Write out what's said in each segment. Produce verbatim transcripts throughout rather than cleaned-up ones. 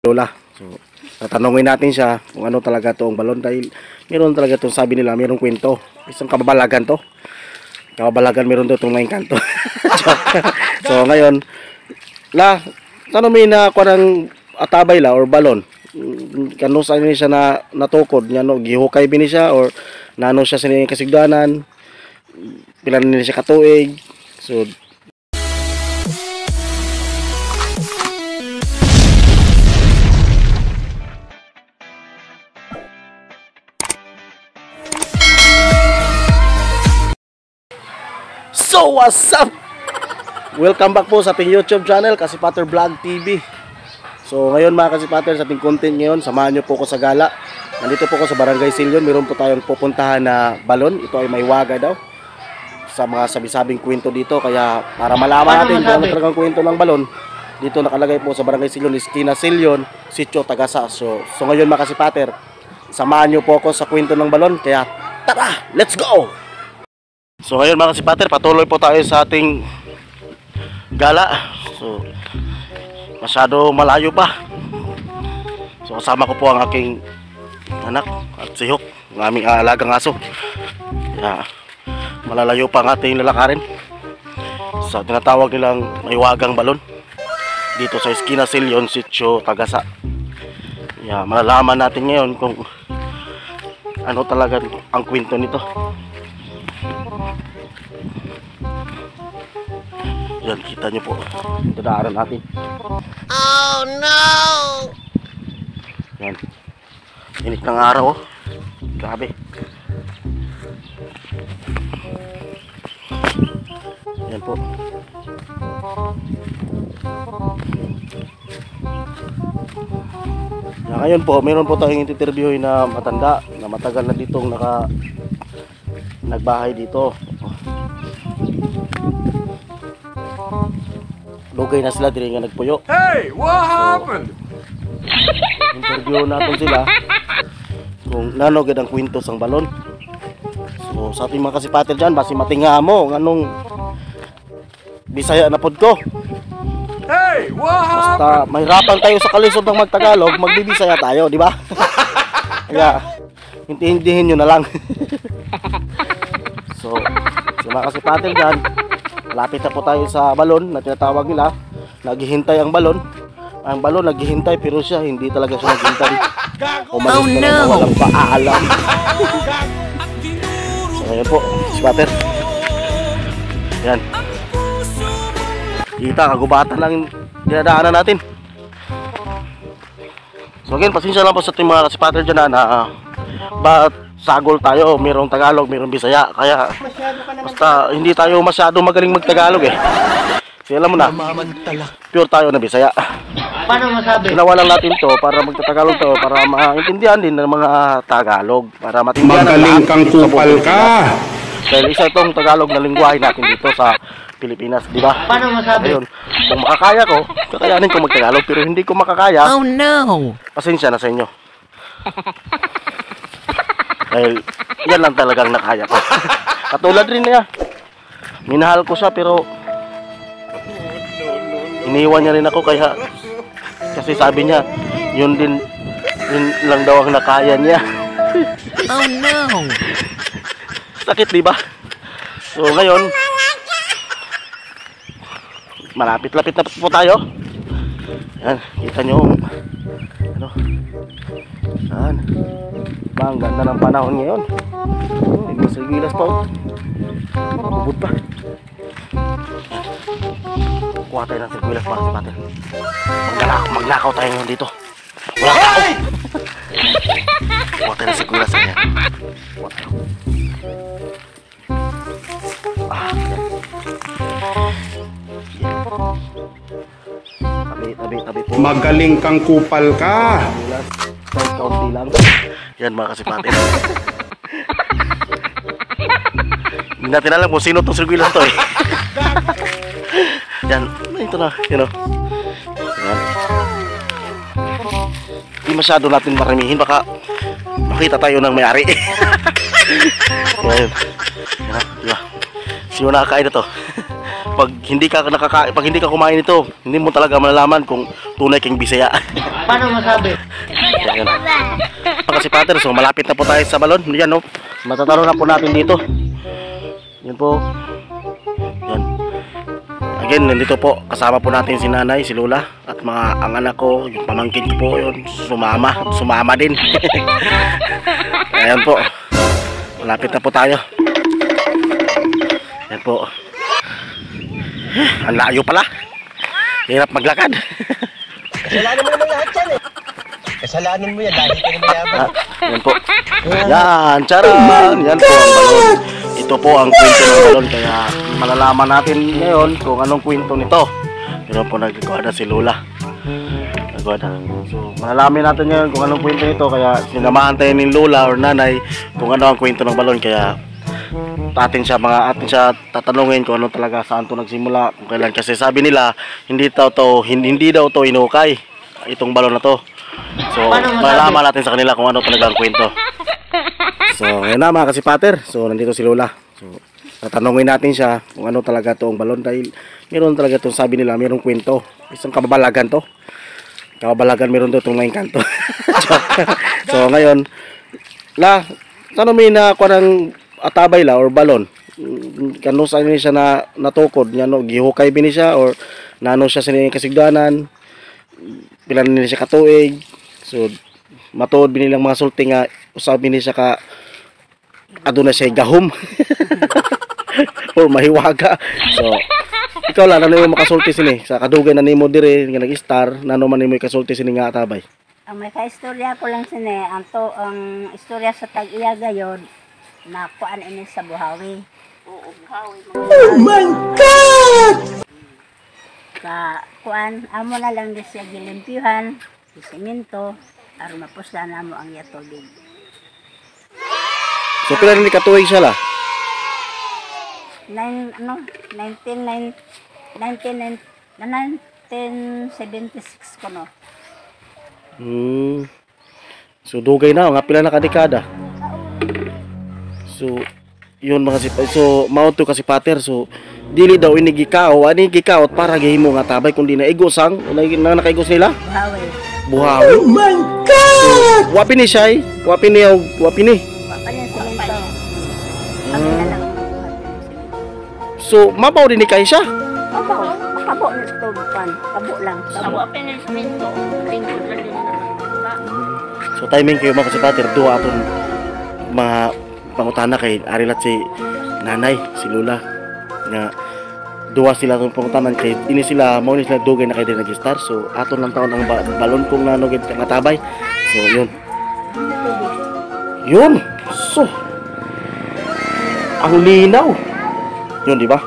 Lola. So, tatanungin natin siya kung ano talaga to ang balon dahil meron talaga to, sabi nila, merong kwento. Isang kababalagan to. Kababalagan meron to itong ngayong kanto. So ngayon, la, ano may na kuha ng atabay la or balon? Kano sa niya siya na natukod niya no, gihukay bini siya or nano siya sa niyang kasigdanan, pila na niya siya katuig. So So what's up? Welcome back po sa ating YouTube channel, Kasipater Vlog T V. So ngayon mga Kasipater, sa ating content ngayon, samahan nyo po ko sa gala. Nandito po ko sa Barangay Silyon. Meron po tayong pupuntahan na balon. Ito ay may waga daw sa mga sabi-sabing kwento dito. Kaya para malaman natin kung ano talagang kwento ng balon, dito nakalagay po sa Barangay Silyon, Esquina Silyon, Sitio Tagasa. So, so ngayon mga Kasipater, samahan nyo po ko sa kwento ng balon. Kaya tara, let's go! So ngayon mga Kasipater, patuloy po tayo sa ating gala. So masyado malayo pa. So kasama ko po ang aking anak at si Huk, ang aming alagang aso. Kaya malalayo pa ang ating lalakarin sa tinatawag nilang may wagang balon dito sa Esquina Silyon, Sitio Tagasa. Kaya malalaman natin ngayon kung ano talaga ang kwento nito. Yan, kita nyo po, dadaanan natin. Oh no! Yan, init ng araw, oh. Grabe. Yan po. Yan, ngayon po, meron po tayong interviewin na matanda na matagal na ditong naka nagbahay dito. Lugay na sila, diri nga nagpuyo. Hey, what happened? So, interview natin sila kung nano gid ang kwento sang balon. So sa ating mga Kasipater dyan, basi matinga mo nganong Bisaya na pod ko. Hey, what happened? Basta mahirapan tayo sa kalisod ng magtagalog, magbibisaya tayo, di ba? Kaya intindihin nyo na lang. So sa mga Kasipater dyan, malapit na po tayo sa balon na tinatawag nila. Naghihintay ang balon. Ang balon naghihintay pero siya hindi talaga siya naghihintay. Umalis oh, no. Na walang paalam. So ngayon po, Kasipater. Yan. Kita, kagubatan lang dinadaanan natin. So again, pasensya lang po sa ating mga Kasipater dyan na uh, but sagol tayo, mayroong Tagalog, mayroong Bisaya. Kaya basta hindi tayo masyado magaling magtagalog eh. Kasi alam mo na, pure tayo na Bisaya. Paano masabi? Ginawa lang natin to para magtatagalog to, para maintindihan din ng mga Tagalog, para matindihan. Magaling kang kupal ka. Dahil isa itong Tagalog na lingwahe natin dito sa Pilipinas, di ba? Paano masabi? Ayun, kung makakaya ko, kakayanin ko magtagalog, pero hindi ko makakaya. Oh no! Pasensya na sa inyo. Dahil yan lang talagang nakaya ko. Katulad rin niya, minahal ko siya pero iniwan niya rin ako, kaya kasi sabi niya yun din, yun lang daw ang nakaya niya. Oh no! Sakit diba? So ngayon, malapit-lapit na po tayo. Yan, kita nyo ano, yan. Ba, ang ganda ng panahon ngayon. Hindi mo sa gilas pa, oh. Bubud pa. Kuha tayo ng sirkulas para si Pater. Magnakaw, magnakaw tayo ngayon dito. Wala tao. Kuha tayo ng sirkulas niya. Kuha tayo. Ah, yan. Tabi, tabi, tabi po. Magaling kang kupal ka. Side county lang. Yan mga Kasipater. Hindi natin alam kung sino itong sirkulas to eh. Yan, ito na, you know. Yan. Hindi masyado natin maramihin, baka makita tayo ng may-ari. Yan, yan, diba? Sino nakakain na to? pag hindi ka nakaka pag hindi ka kumain ito, hindi mo talaga malalaman kung tunay kang Bisaya. Paano masabi? Yan. Kasi Pater, so malapit na po tayo sa balon. Yan, no. Matatalo na po natin dito. Yan po. Yan. Again, nandito po kasama po natin si Nanay, si Lola at mga ang anak ko, yung pamangkin ko po yun, sumama, sumama din. Ayan po. Malapit na po tayo. Yan po. Ang layo pala. Hirap maglakad. Kasalanan mo naman lahat yan eh. Kasalanan mo yan dahil ka na mayaman. Ah, yan po. Yan, charan. Yan po ang balon. Ito po ang kwento ng balon. Kaya malalaman natin ngayon kung anong kwento nito. Meron po nagagawa na si Lola. Nagagawa na. So, malalaman natin ngayon kung anong kwento nito. Kaya sinamahan tayo ni Lola or Nanay kung ano ang kwento ng balon. Kaya atin siya mga atin siya tatanungin kung ano talaga saan to nagsimula, kung kailan, kasi sabi nila hindi daw to hindi, hindi daw to inukay itong balon na to. So malalaman natin sa kanila kung ano talaga ang kwento. So ngayon na mga kasipater, so nandito si Lola. So tatanungin natin siya kung ano talaga to ang balon, dahil meron talaga to, sabi nila mayroong kwento, isang kababalagan to. Kababalagan meron to itong naingkanto. So ngayon la tanong na ako ng atabay la or balon kano sa ni siya na natukod nya no, gihukay bini siya or nano siya sa niyang kasigdanan, pila ni siya katuig, so matuod bini lang mga sulti nga usabi ni siya ka aduna siya gahom or mahiwaga. So ikaw lang nano mo makasulti sini sa kadugay na nimo dire nga nag-star, nano man nimo kasulti sini nga atabay? Ang may kaistorya ko lang sini ang to ang istorya sa tag-iya gayod na kuan ini sa Buhawi. Oo, Buhawi. Oh my God! Sa kuan, amo na lang di siya gilimpyuhan, si semento, aron mapusla na mo ang yatubig. So pila ni katuig siya la? Nine, ano, nineteen seventy-six ko no. Hmm. So dugay na nga pila na kadekada. So yun mga si so mao to kasi Pater, so dili daw ini gikaw ani gikaot para gihimo nga tabay kundi na igosang na nakaigos nila Buhawi. Buhawi. Oh my God. So, wapi ni siya, wapi ni wapi ni. Wapa niya semento. Kami na lang. So mabaw din ni kay siya. Kabo, kabo ni tubukan, kabo lang. Kabo pa ni semento, lingkod lang din na. So timing kayo mga si Pater, duha aton mga pangutana kay arilat si Nanay, si Lola nga duwa sila tong pangutanan kay ini sila mao ni sila dugay na kay din nag-star. So aton lang taon ang ba balon kung nanugid ka matabay. So yun. Yun. So ang linaw. Yun, di ba?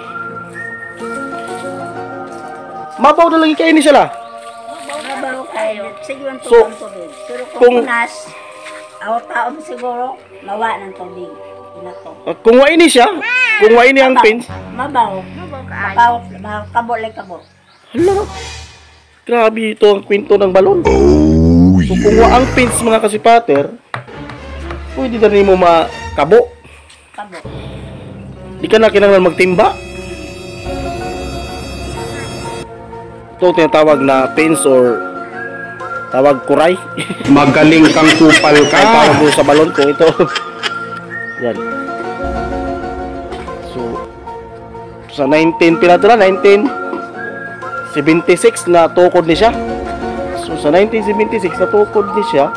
Mabaw na lagi kay ini sila. Mabaw kayo. Sige ang So, tubig. Pero kung- kung punas, aw taon siguro, mawa ng tubig. Inato. Uh, kung wa ini siya, kung wa ini ang pins, Mabaw. Mabaw kaayo. Mabaw, kabo lang kabo. hala. Grabe ito ang kwento ng balon. So kung wa ang pins mga kasipater, pwede na nimo makabo. Kabo. Di ka na kinahanglan magtimba. Ito tinatawag na pins or tawag kuray. Magaling kang kupal Ay tawag ka. mo sa balon kung ito. Yan. So sa nineteen pila to na nineteen seventy-six na tukod ni siya. So sa nineteen seventy-six na tukod ni siya.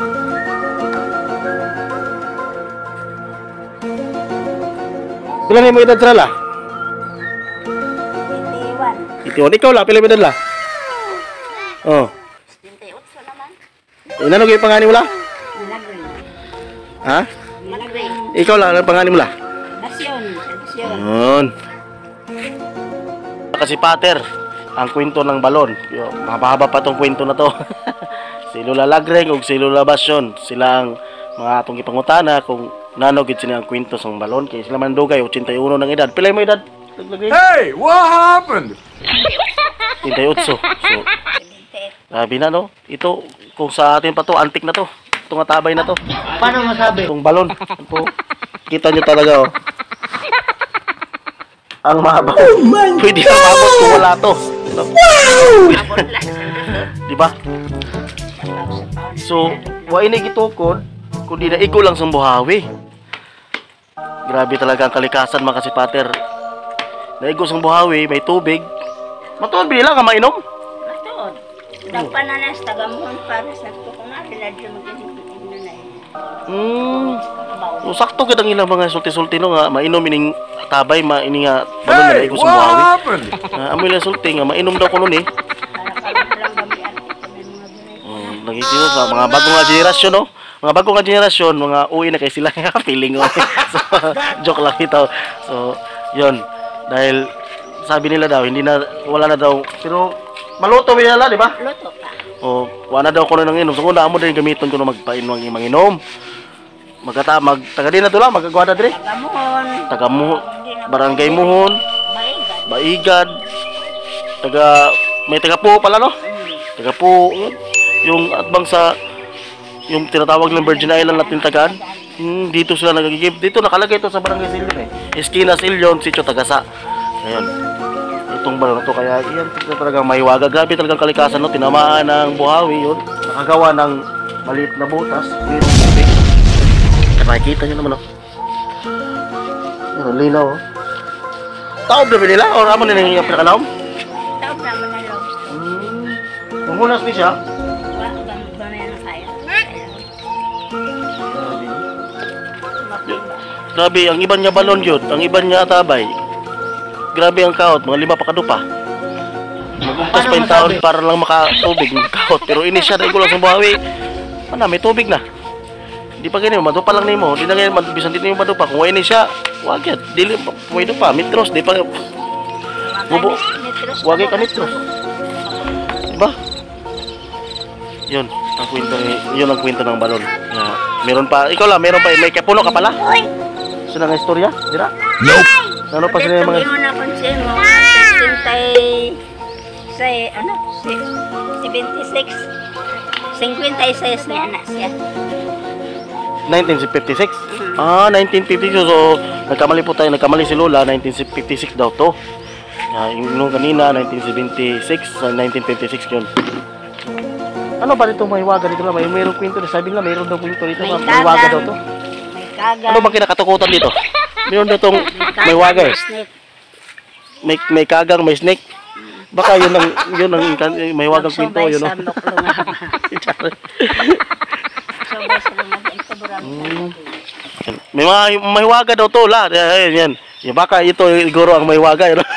Pila ni mo edad sila la? twenty-one. Itiwan ikaw la, pila mo edad la? Oh. twenty-eight naman. Inano gyud pangani mo la? Nilagay. Ha? Nilagay. Ikaw la, ano pangani mo la? Nasyon. Nasyon. Yun. Kasi Pater, ang kwento ng balon. Yo, mahaba pa tong kwento na to. Si Lola Lagreng ug si Lola Basyon, sila ang mga atong ipangutana kung nano gid sila ang kwento sa balon kay sila man dugay eighty-one ng edad. Pila mo edad? Lagreng? Hey, what happened? eighty-eight. So, grabe na no. Ito kung sa atin pa to, antik na to. Itong atabay na to. Paano masabi? Itong balon. Ito. Kita nyo talaga oh. ang mahabaw. Pwede na mabot kung wala to. No? Di ba? So, wa ini gitukod kundi na iko lang sa buhawi. Grabe talaga ang kalikasan mga kasipater. Naigo sa buhawi, may tubig. Matuod bila ka mainom? Matuod. Dapat na nas tagamuhon para sa tukong na sila dyan mag-inigbitin na na eh. Hmm. So, sakto ka ilang mga sulti-sulti no nga mainom ining tabay maining nga balon na naigo sa buhawi. Uh, amoy lang sulti nga mainom daw ko nun eh. Para karoon lang gamian ito ng mga gulay. Um, Nagiging sa mga bagong nga generasyon no. Mga bagong nga generasyon, mga uwi na kay sila nga feeling ko. So, joke lang ito. So, yun. Dahil sabi nila daw hindi na wala na daw pero maluto nila, di ba? Luto pa. O wala daw ko na nang inom. So kung naamo din gamiton ko na magpainom ang manginom. Magkata mag taga din na to lang magagawa na dire. Tagamuhon. Taga mo barangay Muhon, Baigad. Baigad. Taga may taga po pala no? Taga po yung atbang sa yung tinatawag ng Virgin Island natin tagaan. Hmm, dito sila nagagigib. Dito nakalagay ito sa Barangay Silyon eh. Esquina Silyon, Sitio Tagasa. Ayun. Itong balon na to kaya iyan talagang mahiwaga. Grabe talagang kalikasan no. Tinamaan ng buhawi yun. Nakagawa ng maliit na butas. Mayroong tubig. Makikita nyo naman oh. Mayroong linaw oh. Taob na ba nila? O ramon nila yung pinakanaom? Taob naman na lobster. Hmm. Kung hunas ni siya. Wala gamit ba na yan ang kaya? Grabe, ang iban niya balon yun, ang iban niya tabay. Grabe ang kahot, mga lima pa kadupa. Magumpas pa yung taon para lang makatubig ng kahot. Pero ini siya, dahil ko lang sa buhawi. Ano, may tubig na. Di pa ganyan, madupa lang nimo. Di na ganyan, bisan dito yung madupa. Kung ini siya, wag yan. Dili, pwede pa, mitros. Di pa, bubo. Wag ka mitros. Diba? Yun, ang kwento, yun ang kwento ng balon. Yeah. Meron pa, ikaw lang, meron pa, may kapuno ka pala? Sino nga istorya? Dira? Nope. Ano pa sila yung mga... Sabi mo na kung sino, sixty, say, ano, seventy-six, fifty-six na anak siya. nineteen fifty-six? Ah, nineteen fifty-six. So, nagkamali po tayo. Nagkamali si Lola. nineteen fifty-six daw to. Uh, yung kanina, nineteen seventy-six. Uh, nineteen fifty-six yun. Ano ba dito may waga dito lang? May mayroong kwento. Sabi nila mayroon daw kwento dito. May May waga daw to. May kagang. Ano bang kinakatukutan dito? Mayroon daw tong may waga eh. Snake. May, may kagang, may snake. Baka yun ang, yun ang may wagang kwento. Yun Magsubay no? sa nuklungan. Magsubay sa lumagin. Sobrang Mm. May mga may waga daw to la. Ayan yan. Ya baka ito siguro ang may waga yun.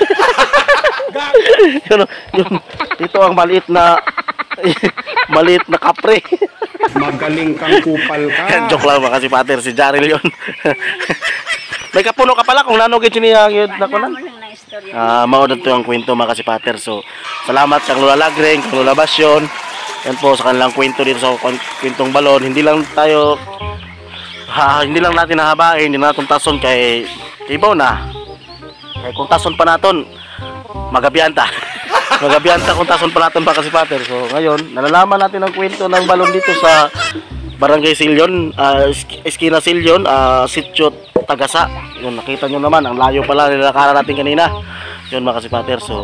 Yun, yun, ito ang maliit na maliit na kapre. Magaling kang kupal ka. Joke lang ba kasi pater si Jaril yun. May kapuno ka pala kung nanogit niya yun na kunan. Ah, mao dito ang kwento mga kasi pater. So, salamat sa Lola Lagreng, kang Lola Basyon. Yan po sa kanilang kwento dito sa kwentong balon. Hindi lang tayo ha, hindi lang natin nahabain, hindi natin tason kay ibaw na. Kay kung tason pa naton, magabiyanta. Magabiyanta kung tason pa naton pa kasi pater. So, ngayon, nalalaman natin ang kwento ng balon dito sa Barangay Silyon, uh, Esquina Silyon, uh, Sitio Tagasa. Yun, nakita nyo naman, ang layo pala nilakaran natin kanina. Yun mga kasi pater. So,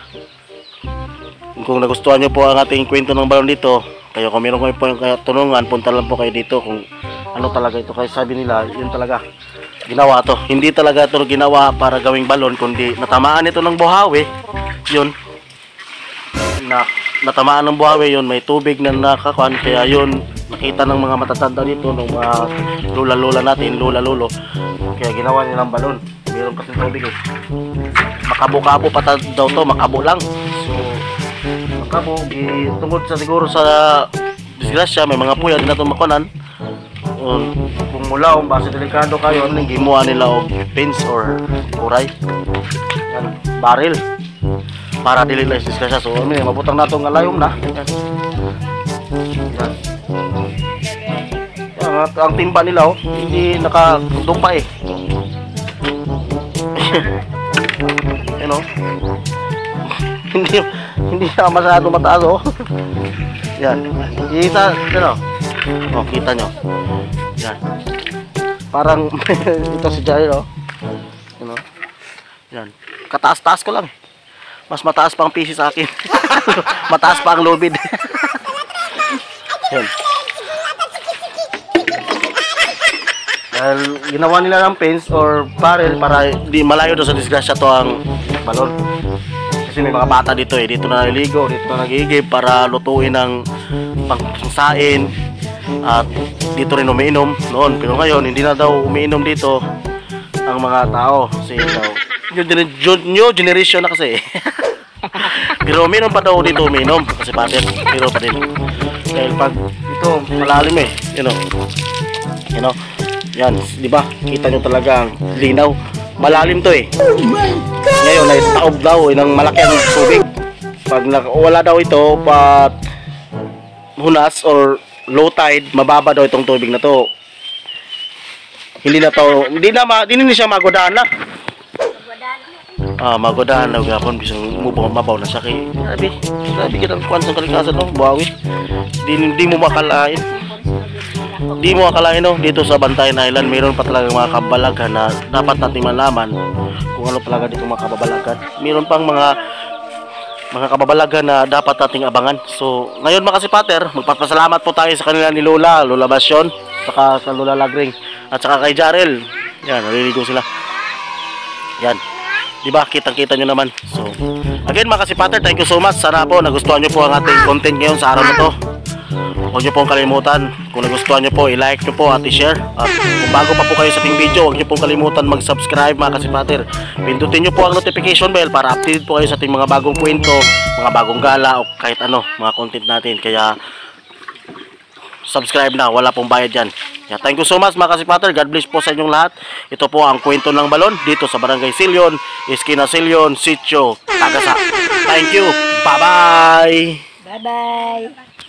kung nagustuhan nyo po ang ating kwento ng balon dito, kayo kung meron kayo po yung tunungan, punta lang po kayo dito kung ano talaga ito. Kasi sabi nila, yun talaga ginawa to. Hindi talaga ito ginawa para gawing balon, kundi natamaan ito ng buhawi. Yun, na natamaan ng buhawi yun, may tubig na nakakuan, kaya yun nakita ng mga matatanda dito, ng mga lula-lula natin, lula-lulo, kaya ginawa nilang balon. Meron kasi tubig eh. Makabo-kabo pa daw to, makabo lang. So, makabo, eh, tungkol sa siguro sa disgrasya, may mga puya din na itong makunan. Um, kung mula, kung base delikado kayo, ano yung gimuha nila o pins or kuray. Yan, baril. Para dili na disgrasya. So, ano yung mabutang na itong alayom na. Yan. Yan. Yan, ang, ang timba nila, oh, hindi nakadumpa eh. Yan, oh. hindi hindi siya masyado mataas, oh. Yan. Kita, ano? Oh, kita nyo. Yan. Parang ito si Jaril, oh. Yan, oh. Yan. Kataas-taas ko lang. Mas mataas pa ang P C sa akin. Mataas pa ang lubid. Yan. Dahil ginawa nila ng fence or barrel para di malayo doon sa disgrasya to ang balon. Kasi may mga bata dito eh. Dito na naliligo, dito na nagigib para lutuin ng pangsain. At dito rin umiinom noon. Pero ngayon, hindi na daw umiinom dito ang mga tao. Kasi daw, new, new generation na kasi. Pero umiinom pa daw dito umiinom. Kasi pater, pero pa din. Dahil pag ito, malalim eh. You know. You know. Yan, di ba? Kita nyo talaga ang linaw. Malalim to eh. Oh my God! Ngayon ay taob daw eh, ng malaki ang tubig. Pag wala daw ito, pat hunas or low tide, mababa daw itong tubig na to. Hindi na to, hindi na, ma, hindi na siya magodaan na. Ah, magodaan na gapon bisang mubaw mabaw na siya kay. Sabi, sabi kita kuan sa kalikasan no, buhawi. Di di mo makalain. Di mo akalain no, dito sa Bantayan Island mayroon pa talaga mga kabalaghan na dapat natin malaman kung ano talaga dito mga kababalaghan. Mayroon pang mga mga kababalaghan na dapat nating abangan. So, ngayon mga kasipater, magpapasalamat po tayo sa kanila ni Lola, Lola Basyon, saka sa Lola Lagring, at saka kay Jarel. Yan, naliligo sila. Yan. Diba, kitang-kita nyo naman. So, again mga kasipater, thank you so much. Sana po nagustuhan nyo po ang ating content ngayon sa araw na to. Huwag nyo pong kalimutan, kung nagustuhan nyo po, i-like nyo po at i-share. At kung bago pa po kayo sa ating video, huwag nyo pong kalimutan mag-subscribe mga kasipater. Pindutin nyo po ang notification bell para updated po kayo sa ating mga bagong kwento, mga bagong gala o kahit ano, mga content natin. Kaya subscribe na, wala pong bayad dyan. Kaya thank you so much mga kasipater. God bless po sa inyong lahat. Ito po ang kwento ng balon dito sa Barangay Silyon, Esquina Silyon, Sitio Tagasa. Thank you. Bye-bye. Bye-bye.